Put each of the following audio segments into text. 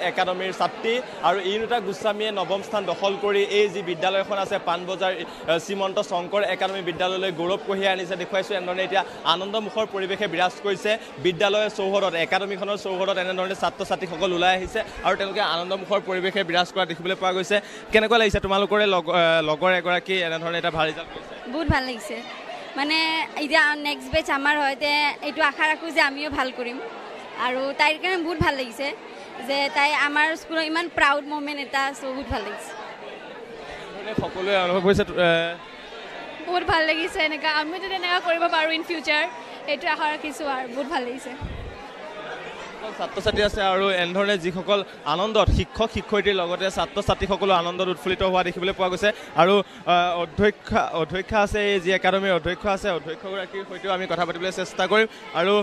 একাডেমীৰ ছাত্ৰী আৰু ইউনিতা গোস্বামীয়ে নৱম স্থান দখল কৰি এই যি বিদ্যালয়খন আছে পাণবজাৰ শ্ৰীমন্ত শংকৰ একাডেমী বিদ্যালয়লৈ গৌৰৱ কঢ়িয়াই আনিছে দেখুৱাইছোঁ। এনেধৰণে এতিয়া আনন্দমুখৰ পৰিৱেশে বিৰাজ কৰিছে বিদ্যালয়ৰ চৌহদত একাডেমীখনৰ চৌহদত এনেধৰণে ছাত্ৰ ছাত্ৰীসকল ওলাই আহিছে আৰু তেওঁলোকে আনন্দমুখৰ পৰিৱেশে বিৰাজ কৰা দেখিবলৈ পোৱা গৈছে। কেনেকুৱা লাগিছে তোমালোকৰে লগৰ এগৰাকী এনেধৰণে এটা ভাল ৰিজাল্ট কৰিছে? বহুত ভাল লাগিছে, মানে এতিয়া নেক্সট বেচ আমাৰ হয় এইটো আশা ৰাখোঁ যে আমিও ভাল কৰিম আৰু তাইৰ কাৰণে বহুত ভাল লাগিছে যে তাই আমাৰ স্কুলৰ ইমান প্ৰাউড মমেণ্ট এটা, বহুত ভাল লাগিছে। সকলোৱে অনুভৱ হৈছে বহুত ভাল লাগিছে, এনেকুৱা আমিও যদি এনেকুৱা কৰিব পাৰোঁ ইন ফিউচাৰ এইটো আশা ৰাখিছোঁ আৰু বহুত ভাল লাগিছে। ছাত্ৰ ছাত্ৰী আছে আৰু এনেধৰণে যিসকল আনন্দত শিক্ষক শিক্ষয়িত্ৰীৰ লগতে ছাত্ৰ ছাত্ৰীসকলো আনন্দত উৎফুল্লিত হোৱা দেখিবলৈ পোৱা গৈছে। আৰু অধ্যক্ষা আছে, এই যি একাডেমীৰ অধ্যক্ষ আছে, অধ্যক্ষগৰাকীৰ সৈতেও আমি কথা পাতিবলৈ চেষ্টা কৰিম। আৰু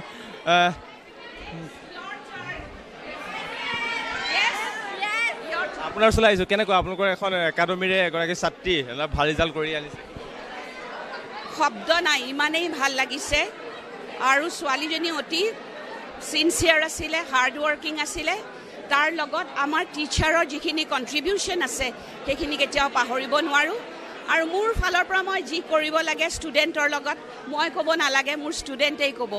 আপোনাৰ ওচৰলৈ আহিছোঁ, কেনেকুৱা আপোনালোকৰ এখন একাডেমীৰে এগৰাকী ছাত্ৰী ভাল ৰিজাল্ট কৰি আনিছে? শব্দ নাই, ইমানেই ভাল লাগিছে। আৰু ছোৱালীজনী অতি চিনচিয়াৰ আছিলে, হাৰ্ড ৱৰ্কিং আছিলে। তাৰ লগত আমাৰ টিচাৰৰ যিখিনি কণ্ট্ৰিবিউশ্যন আছে সেইখিনি কেতিয়াও পাহৰিব নোৱাৰোঁ। আৰু মোৰ ফালৰ পৰা মই যি কৰিব লাগে ষ্টুডেণ্টৰ লগত মই ক'ব নালাগে, মোৰ ষ্টুডেণ্টেই ক'ব।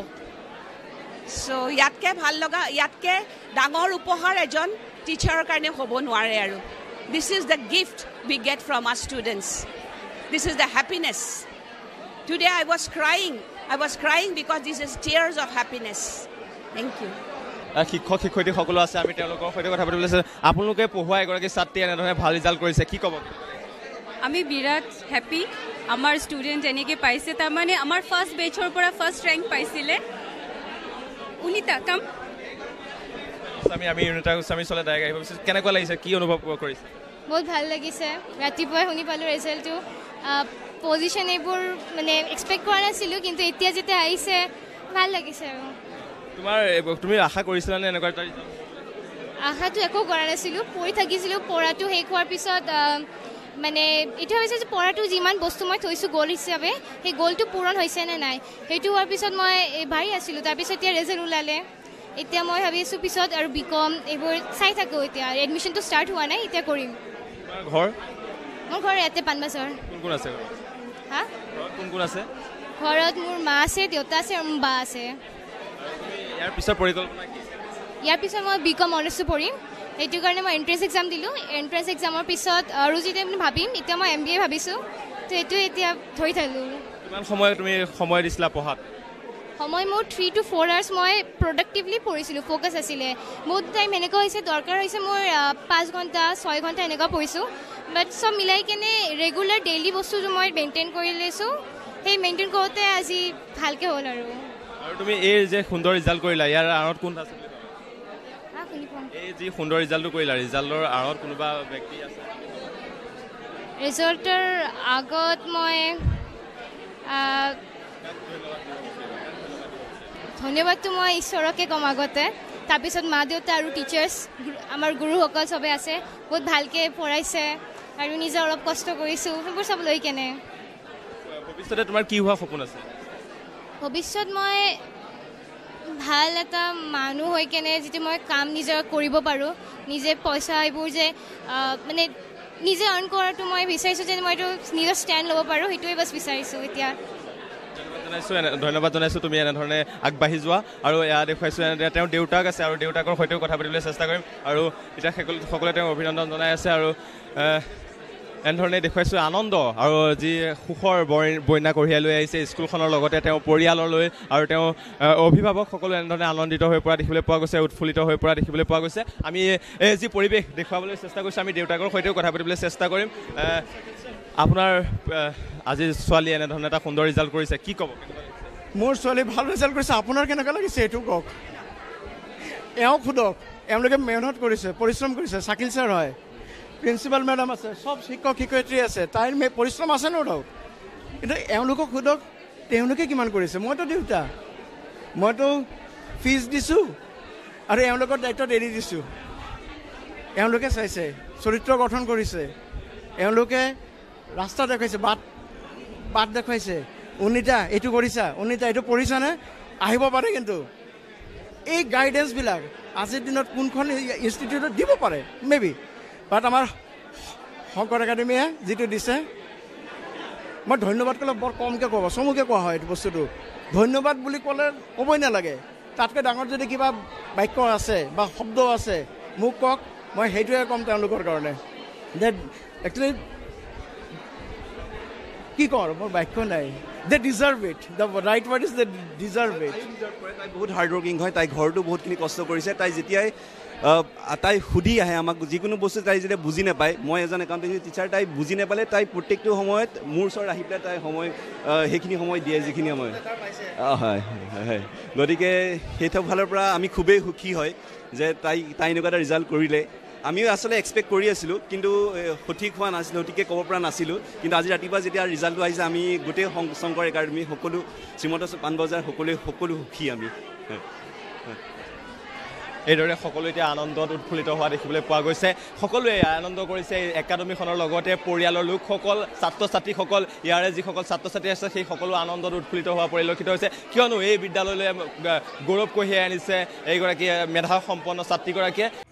চ' ইয়াতকৈ ভাল লগা, ইয়াতকৈ ডাঙৰ উপহাৰ এজন টিচাৰৰ কাৰণে হ'ব নোৱাৰে। আৰু this is the gift we get from our students, this is the happiness. Today I was crying because this is tears of happiness. Thank you. শিক্ষক শিক্ষয়িত্ৰীসকলো আছে, আমি তেওঁলোকৰ সৈতে কথা পাতিবলৈ আছে। আপোনালোকে পঢ়োৱা এগৰাকী ছাত্ৰী এনেধৰণে ভাল ৰিজাল্ট কৰিছে, কি ক'ব? আমি বিৰাট হেপী, আমাৰ ষ্টুডেণ্ট এনেকৈ পাইছে। তাৰমানে আমাৰ ফাৰ্ষ্ট বেচৰ পৰা ফাৰ্ষ্ট ৰেংক পাইছিলে। উনিতা কাম আমি ইউনিতা গোস্বামী চলে ডাইৰেক্ট আহিব বিচাৰিছোঁ, কেনেকুৱা লাগিছে, কি অনুভৱ কৰিছে? বহুত ভাল লাগিছে, ৰাতিপুৱাই শুনি পালোঁ ৰিজাল্টটো। পজিশ্যন এইবোৰ মানে এক্সপেক্ট কৰা নাছিলোঁ, কিন্তু এতিয়া যেতিয়া আহিছে ভাল লাগিছে। আৰু তুমি আশা কৰিছিলানে এনেকুৱা এটা ৰিজাল্ট? আশাটো একো কৰা নাছিলোঁ, পঢ়ি থাকিছিলোঁ। পঢ়াটো শেষ হোৱাৰ পিছত মানে এইটো ভাবিছোঁ যে পঢ়াটো যিমান বস্তু মই থৈছোঁ গ'ল হিচাপে, সেই গ'লটো পূৰণ হৈছে নে নাই সেইটো হোৱাৰ পিছত মই ভাবি আছিলোঁ। তাৰপিছত এতিয়া ৰিজাল্ট ওলালে, এতিয়া মই ভাবি আছোঁ পিছত আৰু BCom এইবোৰ চাই থাকোঁ। এতিয়া এডমিশ্যনটো ষ্টাৰ্ট হোৱা নাই, এতিয়া কৰিম। মোৰ ঘৰ ইয়াতে পাণবজাৰ। কোন আছে? হা, কোন আছে ঘৰত? মোৰ মা আছে, দেউতা আছে আৰু মোৰ বা আছে। ইয়াৰ পিছত পৰিকল্পনা কি? ইয়াৰ পিছত মই BCom অনাৰ্ছটো পঢ়িম, সেইটো কাৰণে মই এণ্ট্ৰেঞ্চ এক্সাম দিলোঁ। এণ্ট্ৰেঞ্চ এক্সামৰ পিছত আৰু যেতিয়া ভাবিম, এতিয়া মই MBA ভাবিছোঁ, তো এইটোৱে এতিয়া ধৰি থাকিলোঁ। কিমান সময় তুমি সময় দিছিলা পঢ়াত? সময় মোৰ 3 to 4 hours মই প্ৰডাক্টিভলি পঢ়িছিলোঁ, ফ'কাছ আছিলে। বহুত টাইম এনেকুৱা হৈছে, দৰকাৰ হৈছে মোৰ 5 ঘণ্টা 6 ঘণ্টা এনেকুৱা পঢ়িছোঁ। বাট চব মিলাই কেনে ৰেগুলাৰ ডেইলি বস্তুটো মই মেইনটেইন কৰি লৈছোঁ। সেই মেইনটেইন কৰোঁতে আজি ভালকৈ হ'ল। আৰু তুমি এই যে সুন্দৰ ৰিজাল্ট কৰিলা, ইয়াৰ আঁৰত কোন আছে? এই যি সুন্দৰ ৰিজাল্টটো কৰিলা, ৰিজাল্টৰ আঁৰত কোনোবা ব্যক্তি আছে? ৰিজাল্টৰ আগত মই ধন্যবাদটো মই ঈশ্বৰকে ক'ম আগতে, তাৰপিছত মা দেউতা আৰু টিচাৰ্ছ, আমাৰ গুৰুসকল চবেই আছে, বহুত ভালকৈ পঢ়াইছে আৰু নিজে অলপ কষ্ট কৰিছোঁ, সেইবোৰ চব লৈ কেনে। ভৱিষ্যতে তোমাৰ কি হোৱা সপোন আছে? ভৱিষ্যত মই ভাল এটা মানুহ হৈ কেনে যিটো মই কাম নিজৰ কৰিব পাৰোঁ, নিজে পইচা এইবোৰ যে মানে নিজে আৰ্ণ কৰাটো মই বিচাৰিছোঁ, যে মই এইটো নিজৰ ষ্টেণ্ড ল'ব পাৰোঁ, সেইটোৱে বাছ বিচাৰিছোঁ এতিয়া। ধন্যবাদ জনাইছোঁ, তুমি এনেধৰণে আগবাঢ়ি যোৱা। আৰু এয়া দেখুৱাইছোঁ, তেওঁৰ দেউতাক আছে আৰু দেউতাকৰ সৈতেও কথা পাতিবলৈ চেষ্টা কৰিম। আৰু এতিয়া সকলোৱে তেওঁক অভিনন্দন জনাই আছে। আৰু এনেধৰণে দেখুৱাইছোঁ আনন্দ আৰু যি সুখৰ বইনা কঢ়িয়াই লৈ আহিছে স্কুলখনৰ লগতে তেওঁ পৰিয়াললৈ, আৰু তেওঁ অভিভাৱক সকলো এনেধৰণে আনন্দিত হৈ পৰা দেখিবলৈ পোৱা গৈছে, উৎফুল্লিত হৈ পৰা দেখিবলৈ পোৱা গৈছে। আমি এই যি পৰিৱেশ দেখুৱাবলৈ চেষ্টা কৰিছোঁ, আমি দেউতাকৰ সৈতেও কথা পাতিবলৈ চেষ্টা কৰিম। আপোনাৰ আজি ছোৱালী এনেধৰণে এটা সুন্দৰ ৰিজাল্ট কৰিছে, কি ক'ব? মোৰ ছোৱালী ভাল ৰিজাল্ট কৰিছে, আপোনাৰ কেনেকুৱা লাগিছে এইটো কওক। এওঁক সোধক, এওঁলোকে মেহনত কৰিছে, পৰিশ্ৰম কৰিছে। শাকিল ছাৰ হয়, প্ৰিন্সিপাল মেডাম আছে, চব শিক্ষক শিক্ষয়িত্ৰী আছে, তাইৰ পৰিশ্ৰম আছে ন ধৰক। কিন্তু এওঁলোকক সোধক তেওঁলোকে কিমান কৰিছে। মইতো দেউতা, মইতো ফিজ দিছোঁ আৰু এওঁলোকৰ দায়িত্বত এৰি দিছোঁ। এওঁলোকে চাইছে, চৰিত্ৰ গঠন কৰিছে, এওঁলোকে ৰাস্তা দেখুৱাইছে, বাট দেখুৱাইছে। উনিতা এইটো কৰিছা, উনিতা এইটো পঢ়িছানে, আহিব পাৰে। কিন্তু এই গাইডেন্সবিলাক আজিৰ দিনত কোনখন ইনষ্টিটিউটত দিব পাৰে মেবি, বাট আমাৰ শংকৰ একাডেমীয়ে যিটো দিছে মই ধন্যবাদ ক'লে বৰ কমকৈ ক'ব, চমুকৈ কোৱা হয় এইটো বস্তুটো। ধন্যবাদ বুলি ক'লে ক'বই নালাগে, তাতকৈ ডাঙৰ যদি কিবা বাক্য আছে বা শব্দ আছে মোক কওক, মই সেইটোৱে ক'ম তেওঁলোকৰ কাৰণে। ডেট একচুৱেলি কি কওঁ আৰু মোৰ বাক্য নাই। They deserve it, the right word is they deserve it. তাই বহুত হাৰ্ড ৱৰ্কিং হয়, তাই ঘৰতো বহুতখিনি কষ্ট কৰিছে। তাই যেতিয়াই তাই সুধি আহে আমাক যিকোনো বস্তু তাই যেতিয়া বুজি নাপায়, মই এজন একাউণ্টেঞ্চি টিচাৰ, তাই বুজি নাপালে তাই প্ৰত্যেকটো সময়ত মোৰ ওচৰত আহি পেলাই তাই সেইখিনি সময় দিয়ে যিখিনি সময়। হয় হয়, গতিকে সেইটো ফালৰ পৰা আমি খুবেই সুখী হয় যে তাই এনেকুৱা এটা ৰিজাল্ট কৰিলে। আমিও আচলতে এক্সপেক্ট কৰি আছিলোঁ, কিন্তু সঠিক হোৱা নাছিলোঁ, সঠিককৈ ক'ব পৰা নাছিলোঁ। কিন্তু আজি ৰাতিপুৱা যেতিয়া ৰিজাল্টটো আহিছে, আমি গোটেই শংকৰ একাডেমি সকলো শ্ৰীমন্ত পাণবজাৰ সকলো সুখী আমি। এইদৰে সকলো এতিয়া আনন্দত উৎফুল্লিত হোৱা দেখিবলৈ পোৱা গৈছে। সকলোৱে আনন্দ কৰিছে একাডেমীখনৰ লগতে পৰিয়ালৰ লোকসকল, ছাত্ৰ ছাত্ৰীসকল, ইয়াৰে যিসকল ছাত্ৰ ছাত্ৰী আছে সেই সকলো আনন্দত উৎফুল্লিত হোৱা পৰিলক্ষিত হৈছে, কিয়নো এই বিদ্যালয়লৈ গৌৰৱ কঢ়িয়াই আনিছে এইগৰাকী মেধাসম্পন্ন ছাত্ৰীগৰাকীয়ে।